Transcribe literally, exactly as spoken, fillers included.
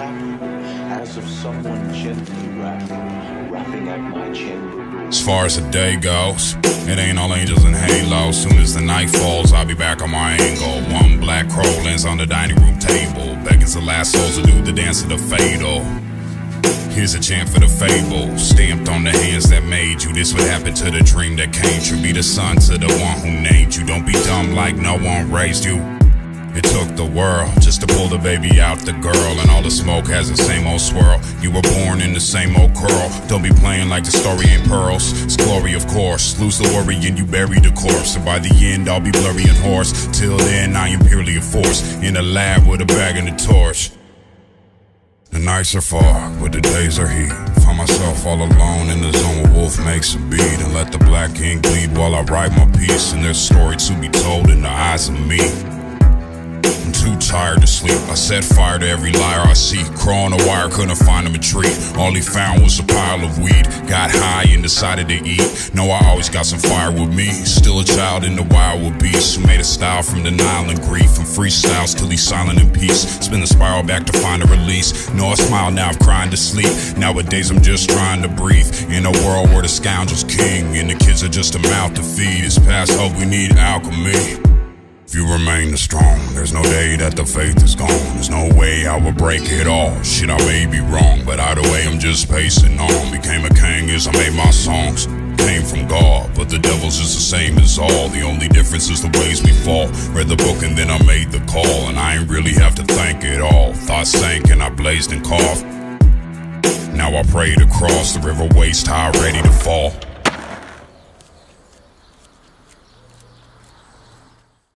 happen, as of someone gently rapping, rapping at my chamber door. As far as the day goes, it ain't all angels and halos. Soon as the night falls, I'll be back on my angle. One black crow lands on the dining room table, beckons the last souls to do the dance of the fatal. Here's a chant for the fable, stamped on the hands that made you. This would happen to the dream that came true. Be the son to the one who named you. Don't be dumb like no one raised you. It took the world just to pull the baby out the girl, and all the smoke has the same old swirl. You were born in the same old curl. Don't be playing like the story ain't pearls. It's glory, of course. Lose the worry and you bury the corpse, and by the end I'll be blurry and hoarse. Till then I am purely a force, in a lab with a bag and a torch. The nights are far, but the days are heat. Find myself all alone in the zone where Wolf makes a beat, and let the black ink bleed while I write my piece. And there's a story to be told in the eyes of me. I'm too tired to sleep. I set fire to every liar I see. Crawl on a wire, couldn't find him a treat. All he found was a pile of weed. Got high and decided to eat. Know I always got some fire with me. Still a child in the wild with beasts, who made a style from denial and grief, and freestyles till he's silent in peace. Spin the spiral back to find a release. Know I smile now, I'm crying to sleep. Nowadays I'm just trying to breathe in a world where the scoundrel's king and the kids are just a mouth to feed. It's past hope, we need alchemy. If you remain strong, there's no day that the faith is gone. There's no way I will break it all. Shit, I may be wrong, but either way I'm just pacing on. Became a king as I made my songs. Came from God, but the devil's just the same as all. The only difference is the ways we fall. Read the book and then I made the call, and I ain't really have to thank it all. Thoughts sank and I blazed and coughed. Now I pray to cross the river waist high, ready to fall.